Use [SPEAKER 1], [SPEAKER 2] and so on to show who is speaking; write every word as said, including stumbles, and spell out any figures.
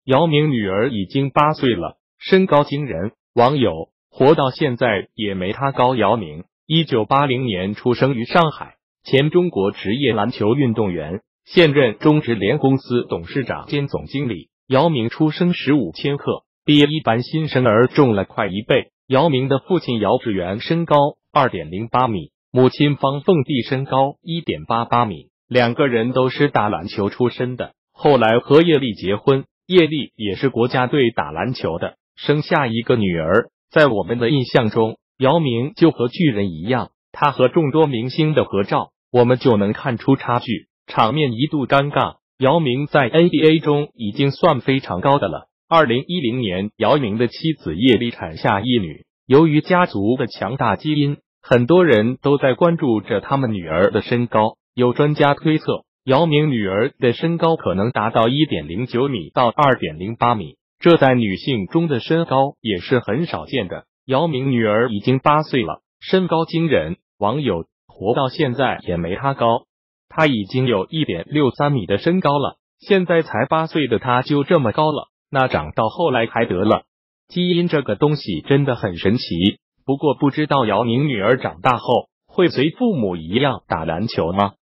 [SPEAKER 1] 姚明女儿已经八岁了，身高惊人，网友活到现在也没他高。姚明一九八零年出生于上海，前中国职业篮球运动员，现任中职联公司董事长兼总经理。姚明出生十五千克，比一般新生儿重了快一倍。姚明的父亲姚志源身高 二点零八米，母亲方凤娣身高 一点八八米，两个人都是打篮球出身的。后来和叶丽结婚，叶丽也是国家队打篮球的，生下一个女儿。在我们的印象中，姚明就和巨人一样，他和众多明星的合照，我们就能看出差距，场面一度尴尬。姚明在 N B A 中已经算非常高的了。二零一零年，姚明的妻子叶丽产下一女，由于家族的强大基因，很多人都在关注着他们女儿的身高。有专家推测，姚明女儿的身高可能达到 一点零九米到 二点零八米，这在女性中的身高也是很少见的。姚明女儿已经八岁了，身高惊人，网友活到现在也没他高。他已经有 一点六三米的身高了，现在才八岁的他就这么高了，那长到后来还得了。基因这个东西真的很神奇，不过不知道姚明女儿长大后会随父母一样打篮球吗？